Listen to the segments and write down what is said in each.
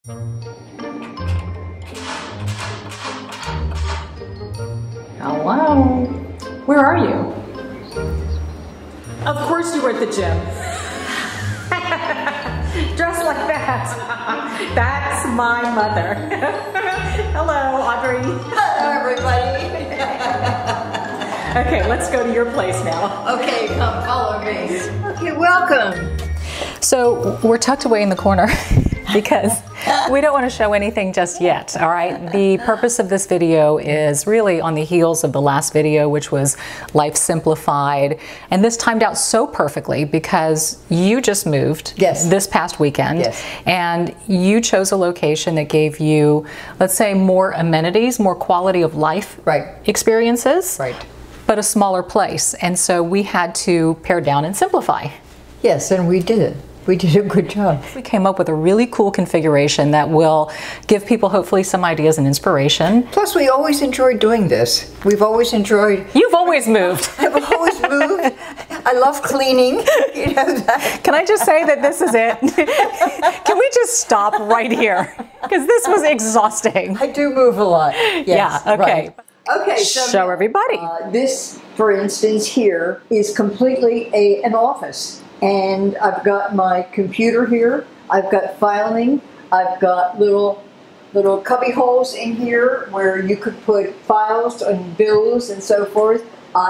Hello? Where are you? Of course you were at the gym. Dressed like that. That's my mother. Hello, Audrey. Hello, everybody. Okay, let's go to your place now. Okay, come follow me. Okay, welcome. So we're tucked away in the corner because we don't want to show anything just yet, all right? The purpose of this video is really on the heels of the last video, which was Life Simplified. And this timed out so perfectly because you just moved this past weekend. And you chose a location that gave you, let's say, more amenities, more quality of life experiences, but a smaller place. And so we had to pare down and simplify. Yes, and we did. We did a good job. We came up with a really cool configuration that will give people hopefully some ideas and inspiration. Plus, we always enjoyed doing this. We've always enjoyed... You've always moved. I've always moved. I love cleaning. You know that. Can I just say that this is it? Can we just stop right here? Because this was exhausting. I do move a lot. Yes, yeah, okay. Okay, so show everybody. This, for instance, here is completely an office. And I've got my computer here. I've got filing. I've got little cubby holes in here where you could put files and bills and so forth.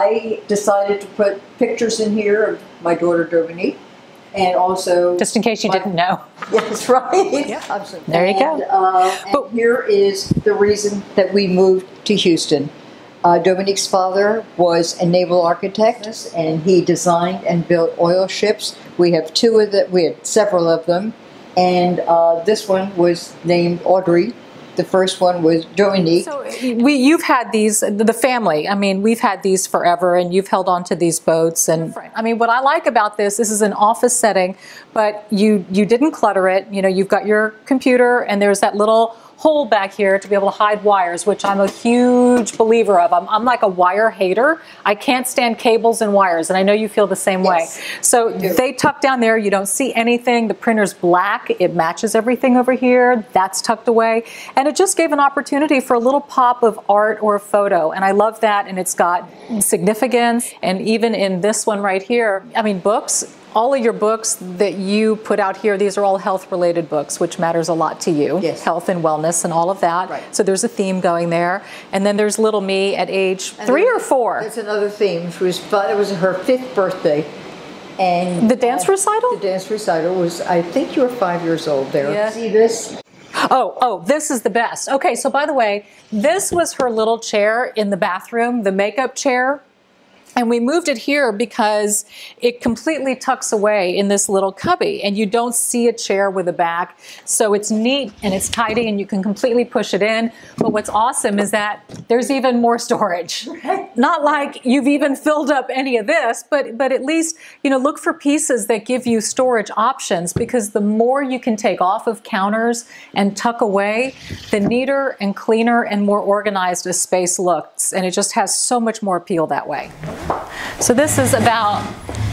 I decided to put pictures in here of my daughter Dominique, and also just in case you didn't know. Yes, right. Yeah. Absolutely. There you go. But here is the reason that we moved to Houston. Dominique's father was a naval architect, and he designed and built oil ships. We have we had several of them, and this one was named Audrey. The first one was Dominique. So you've had these, the family, I mean, we've had these forever, and you've held on to these boats. And I mean, what I like about this is an office setting, but you didn't clutter it. You know, you've got your computer, and there's that little hole back here to be able to hide wires, which I'm a huge believer of. I'm like a wire hater. I can't stand cables and wires, and I know you feel the same way. So they tuck down there. You don't see anything. The printer's black. It matches everything over here. That's tucked away. And it just gave an opportunity for a little pop of art or a photo. And I love that, and it's got significance. And even in this one right here, I mean, books, all of your books that you put out here, these are all health-related books, which matters a lot to you. Yes. Health and wellness and all of that. Right. So there's a theme going there. And then there's little me at age 3 or 4. That's another theme. It was her 5th birthday. And the dance recital? The dance recital was, I think you were 5 years old there. Yeah. See this? Oh, this is the best. Okay, so by the way, this was her little chair in the bathroom, the makeup chair. And we moved it here because it completely tucks away in this little cubby, and you don't see a chair with a back. So it's neat and it's tidy, and you can completely push it in. But what's awesome is that there's even more storage. Not like you've even filled up any of this, but at least, you know, look for pieces that give you storage options, because the more you can take off of counters and tuck away, the neater and cleaner and more organized a space looks. And it just has so much more appeal that way. So this is about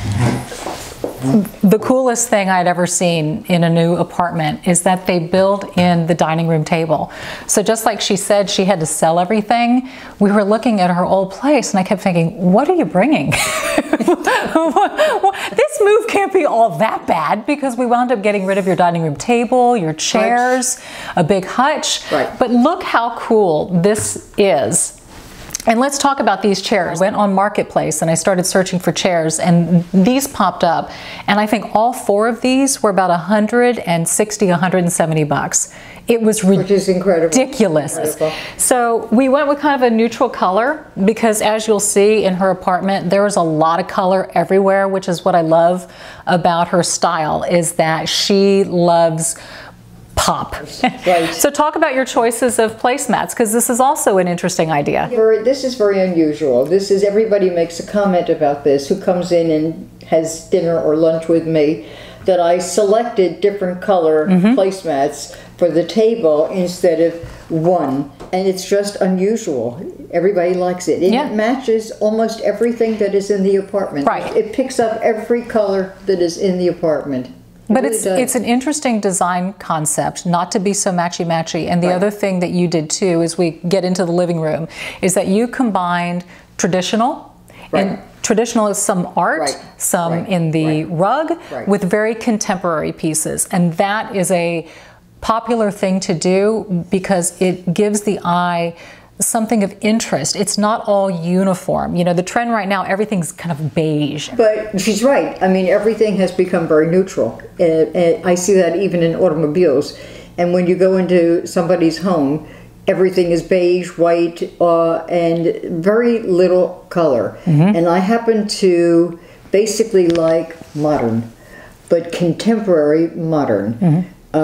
the coolest thing I'd ever seen in a new apartment, is that they build in the dining room table. So just like she said she had to sell everything, we were looking at her old place and I kept thinking, what are you bringing? This move can't be all that bad, because we wound up getting rid of your dining room table, your chairs, a big hutch. But look how cool this is. And let's talk about these chairs. I went on Marketplace and I started searching for chairs, and these popped up. And I think all 4 of these were about $160, $170. It was ridiculous. So we went with kind of a neutral color, because as you'll see in her apartment, there was a lot of color everywhere, which is what I love about her style, is that she loves pop. So talk about your choices of placemats, because this is also an interesting idea. This is very unusual. This is, everybody makes a comment about this who comes in and has dinner or lunch with me, that I selected different color placemats for the table instead of one. And it's just unusual. Everybody likes it. It matches almost everything that is in the apartment. It picks up every color that is in the apartment. But it's an interesting design concept, not to be so matchy-matchy. And the other thing that you did too, as we get into the living room, is that you combined traditional, and traditional is some art, some in the rug, with very contemporary pieces. And that is a popular thing to do because it gives the eye something of interest. It's not all uniform. You know, the trend right now, everything's kind of beige. But she's right. I mean, everything has become very neutral. I see that even in automobiles. And when you go into somebody's home, everything is beige, white, and very little color. And I happen to basically like modern, but contemporary modern.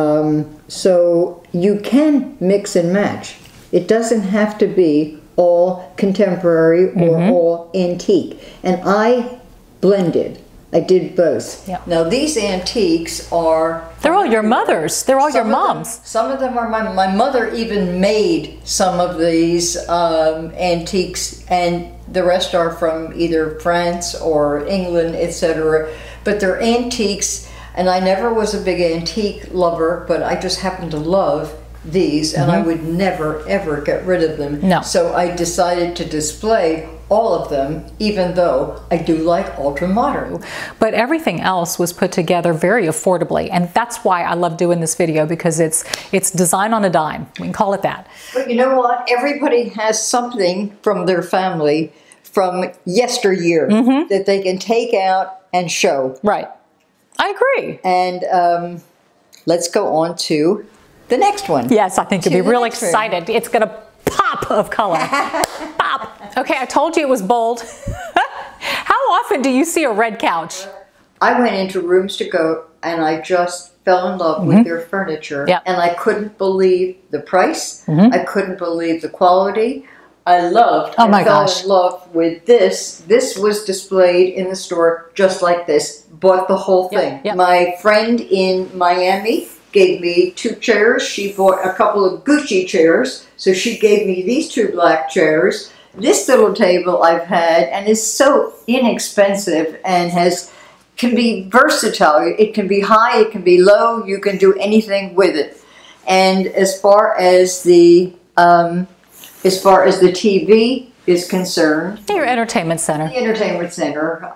So you can mix and match. It doesn't have to be all contemporary or all antique. And I blended. I did both. Now these antiques are... They're all your mother's. They're all your mom's. Some of them are my mother even made some of these antiques, and the rest are from either France or England, etc. But they're antiques, and I never was a big antique lover, but I just happen to love these, and I would never ever get rid of them. No. So I decided to display all of them, even though I do like ultra modern. But everything else was put together very affordably, and that's why I love doing this video, because it's design on a dime. We can call it that. But you know what? Everybody has something from their family from yesteryear that they can take out and show. Right. I agree. And let's go on to the next one. Yes, I think you'll be real excited. It's going to pop of color. Pop. Okay, I told you it was bold. How often do you see a red couch? I went into Rooms To Go and I just fell in love with their furniture. And I couldn't believe the price. I couldn't believe the quality. I loved and fell in love with this. This was displayed in the store just like this. Bought the whole thing. My friend in Miami gave me 2 chairs. She bought a couple of Gucci chairs, so she gave me these 2 black chairs. This little table I've had, and is so inexpensive and can be versatile. It can be high, it can be low, you can do anything with it. And as far as the TV is concerned, your entertainment center. The entertainment center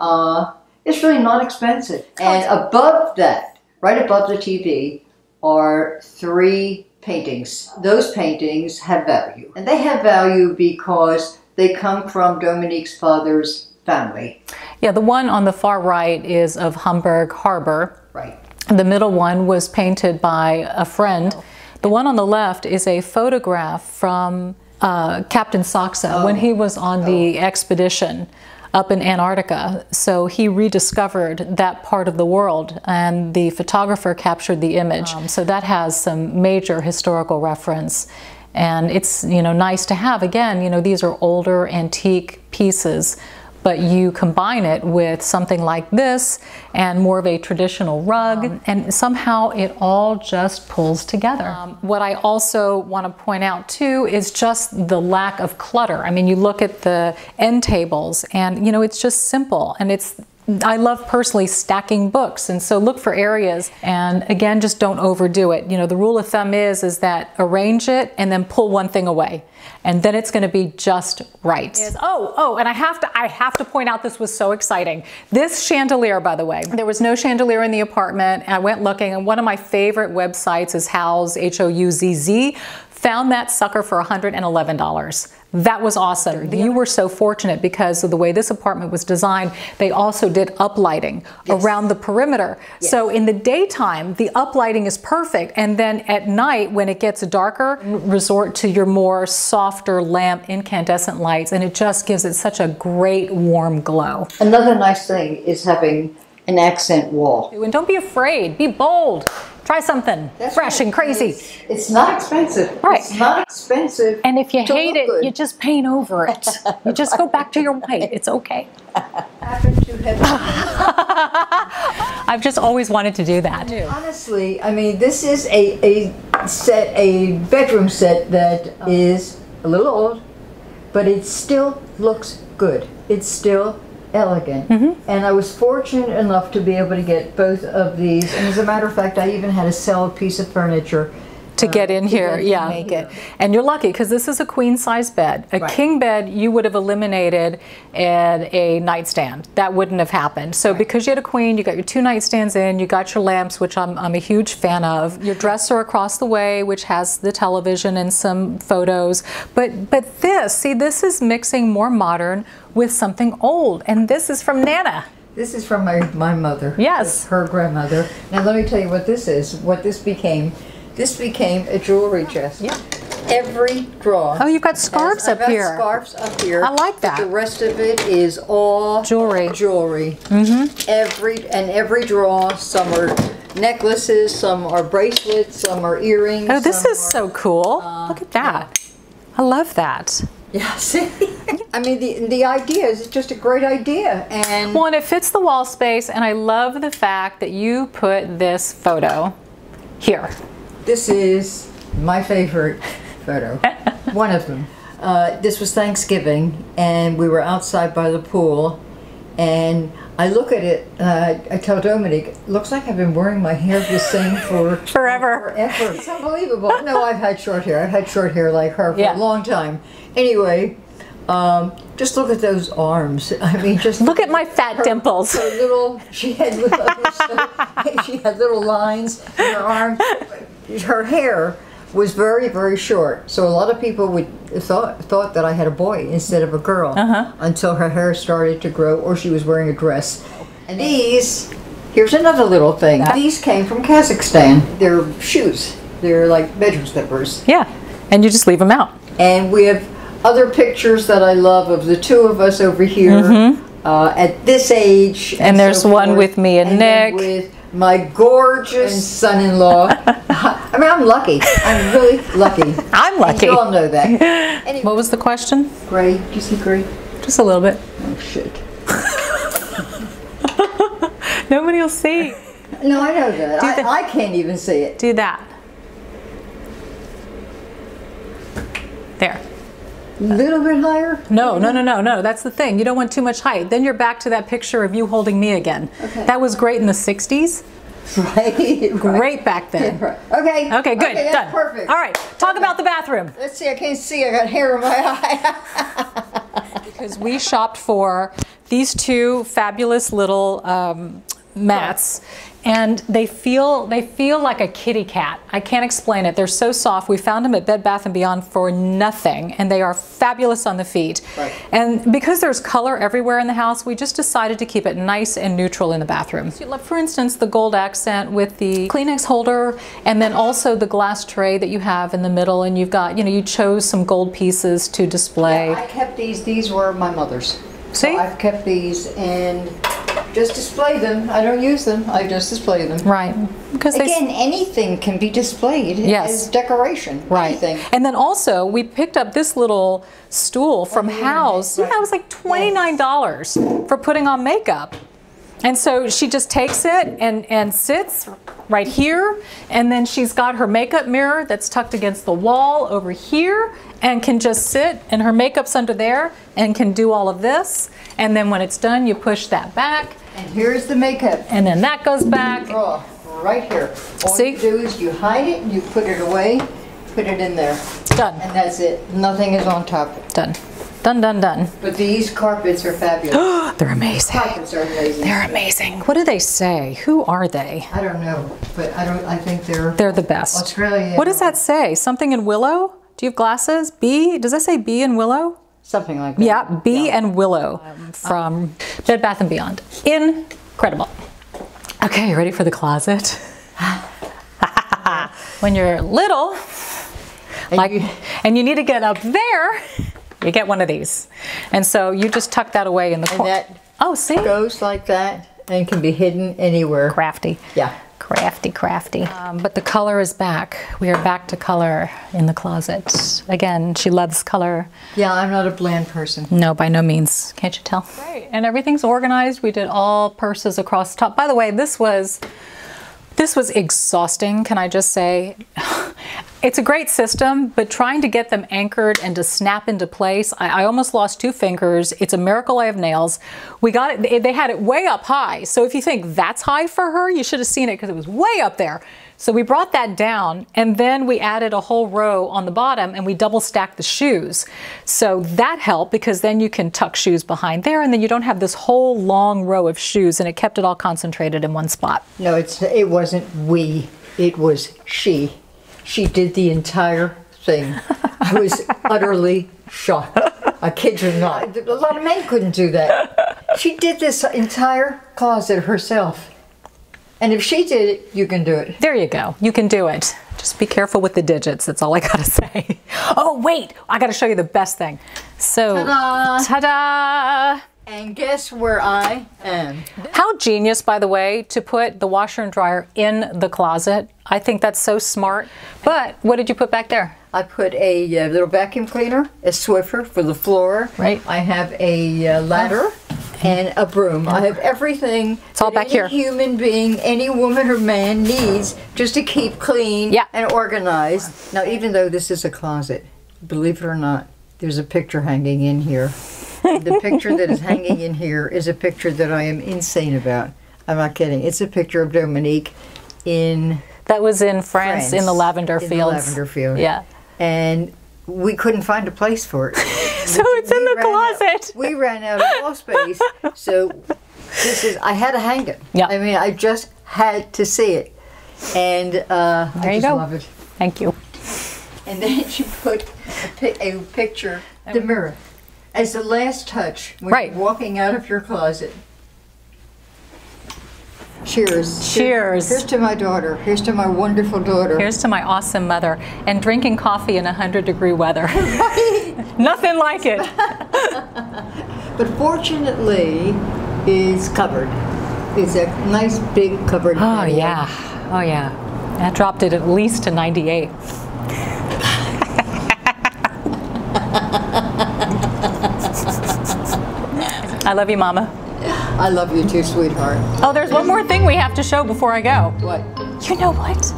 is really not expensive. And above that, right above the TV, are 3 paintings. Those paintings have value. And they have value because they come from Dominique's father's family. Yeah, the one on the far right is of Hamburg Harbor. Right. The middle one was painted by a friend. The one on the left is a photograph from Captain Saxa when he was on the expedition up in Antarctica. So he rediscovered that part of the world, and the photographer captured the image. So that has some major historical reference, and it's, you know, nice to have. Again, you know, these are older antique pieces, but you combine it with something like this and more of a traditional rug, and somehow it all just pulls together. What I also want to point out too is just the lack of clutter. I mean, you look at the end tables and, you know, it's just simple, and I love personally stacking books, and so look for areas, and again, just don't overdo it. You know, the rule of thumb is that arrange it and then pull one thing away, and then it's going to be just right. And I have to point out, this was so exciting. This chandelier, by the way, there was no chandelier in the apartment. I went looking, and one of my favorite websites is Houzz, H-O-U-Z-Z. Found that sucker for $111. That was awesome. You were so fortunate because of the way this apartment was designed. They also did uplighting around the perimeter. So in the daytime, the uplighting is perfect. And then at night, when it gets darker, resort to your more softer lamp incandescent lights. And it just gives it such a great warm glow. Another nice thing is having an accent wall. And don't be afraid. Be bold. Try something fresh and crazy. It's not expensive. Right. It's not expensive. And if you hate it, you just paint over it. You just go back to your white. It's okay. I've just always wanted to do that. Honestly, I mean, this is a bedroom set that is a little old, but it still looks good. It still elegant. And I was fortunate enough to be able to get both of these. And as a matter of fact, I even had to sell a piece of furniture to get in here, yeah. make it. And you're lucky because this is a queen size bed. A Right. king bed you would have eliminated at a nightstand. That wouldn't have happened. So because you had a queen, you got your 2 nightstands in, you got your lamps, which I'm a huge fan of. Your dresser across the way, which has the television and some photos. But this, see, this is mixing more modern with something old. And this is from Nana. This is from my mother. Yes. Her grandmother. Now let me tell you what this is, what this became. This became a jewelry chest. Yeah. Every drawer. Oh, you've got scarves up here. I've got scarves up here. I like that. But the rest of it is all Jewelry. Jewelry. Every drawer. Some are necklaces. Some are bracelets. Some are earrings. Oh, this some is so cool. Look at that. I love that. Yeah. See, I mean, the idea is just a great idea, and Well, and it fits the wall space, and I love the fact that you put this photo here. this is my favorite photo. One of them. This was Thanksgiving, and we were outside by the pool, and I look at it. I tell Dominic, looks like I've been wearing my hair the same for Forever. Forever. It's unbelievable. No, I've had short hair. I've had short hair like her for Yeah. a long time. Anyway, just look at those arms. I mean, just Look at my fat dimples. her little. She had little lines in her arms. Her hair was very, very short. So a lot of people thought that I had a boy instead of a girl until her hair started to grow, or she was wearing a dress. And these, here's another little thing. These came from Kazakhstan. They're shoes. They're like bedroom slippers. Yeah, and you just leave them out. And we have other pictures that I love of the two of us over here at this age. And there's so one forth. with me and then Nick. with my gorgeous son-in-law. I mean, I'm lucky. I'm really lucky. I'm lucky. And you all know that. Anyway, What was the question? Gray. Do you see gray? Just a little bit. Oh, shit. Nobody will see. No, I know that. Do the- I can't even see it. Do that. There. A little bit higher? No, no, no, no, no. That's the thing. You don't want too much height. Then you're back to that picture of you holding me again. Okay. That was great in the 60s. Right. Great back then. Right. Okay. Okay, good. Okay, that's Done. perfect. All right. Talk about the bathroom. Let's see. I can't see. I got hair in my eye. Because we shopped for these 2 fabulous little mats, and they feel like a kitty cat. I can't explain it. They're so soft. We found them at Bed Bath & Beyond for nothing, and they are fabulous on the feet. Right. And because there's color everywhere in the house, we just decided to keep it nice and neutral in the bathroom. For instance, the gold accent with the Kleenex holder, and then also the glass tray that you have in the middle, and you've got, you chose some gold pieces to display. I kept these. These were my mother's. See? So I've kept these and just display them. I don't use them. I just display them. Right. Because Again, anything can be displayed Yes. as decoration. Right. Anything. And then also, we picked up this little stool from the House. internet, Yeah, it was like $29 for putting on makeup. And so she just takes it and sits right here, and then she's got her makeup mirror that's tucked against the wall over here, and can just sit, and her makeup's under there, and can do all of this. And then when it's done, you push that back, And here's the makeup and then that goes back. drawer right here. All See? you do is you hide it and you put it away, put it in there. Done. And that's it. Nothing is on top. Done. Done, done, done. But these carpets are fabulous. They're amazing. Carpets are amazing. They're amazing. What do they say? Who are they? I don't know, but I think they're They're the best. Australian. What does that say? Something in willow? Do you have glasses? B? Does that say B in willow? Something like that. Yeah, B and willow from Bed Bath & Beyond. Incredible. Okay, you ready for the closet? When you're little, and you need to get up there, you get one of these. And so you just tuck that away in the corner. that Oh, see? goes like that and can be hidden anywhere. Crafty. Yeah. Crafty, crafty. But the color is back. We are back to color in the closet. Again, she loves color. Yeah, I'm not a bland person. No, by no means. Can't you tell? Great. And everything's organized. We did all purses across the top. By the way, this was exhausting, can I just say? It's a great system, but trying to get them anchored and to snap into place, I almost lost 2 fingers. It's a miracle I have nails. We got it, they had it way up high. So if you think that's high for her, you should have seen it because it was way up there. So we brought that down, and then we added a whole row on the bottom, and we double stacked the shoes. So that helped because then you can tuck shoes behind there, and then you don't have this whole long row of shoes, and it kept it all concentrated in one spot. No, it wasn't we, it was she. She did the entire thing. I was utterly shocked. I kid you not. A lot of men couldn't do that. She did this entire closet herself. And if she did it, you can do it. There you go. You can do it. Just be careful with the digits. That's all I gotta say. Oh, wait. I gotta show you the best thing. So, ta-da! Ta-da! And guess where I am? How genius, by the way, to put the washer and dryer in the closet. I think that's so smart. But what did you put back there? I put a little vacuum cleaner, a Swiffer for the floor. Right. I have a ladder and a broom. I have everything it's all back any here. Human being, any woman or man needs just to keep clean and organized. Now, even though this is a closet, believe it or not, there's a picture hanging in here. The picture that is hanging in here is a picture that I am insane about. I'm not kidding. It's a picture of Dominique in... That was in France in the lavender fields. In the lavender field. Yeah. And we couldn't find a place for it. So it's in the closet. We ran out of wall space. So this is, I had to hang it. Yeah. I mean, I just had to see it. And I just love it. Thank you. And then she put a picture, the mirror, as the last touch when you're walking out of your closet. Cheers. Cheers. Here's to my daughter. Here's to my wonderful daughter. Here's to my awesome mother. And drinking coffee in 100-degree weather. Right. Nothing like it. But fortunately, it's covered. It's a nice big covered patio. Yeah. Oh, yeah. That dropped it at least to 98. I love you, Mama. I love you too, sweetheart. Oh, there's one more thing we have to show before I go. What? You know what?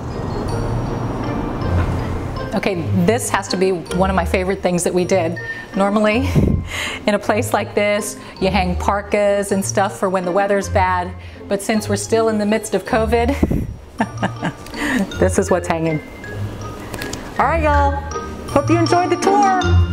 Okay, this has to be one of my favorite things that we did. Normally, in a place like this, you hang parkas and stuff for when the weather's bad. But since we're still in the midst of COVID, this is what's hanging. All right, y'all. Hope you enjoyed the tour.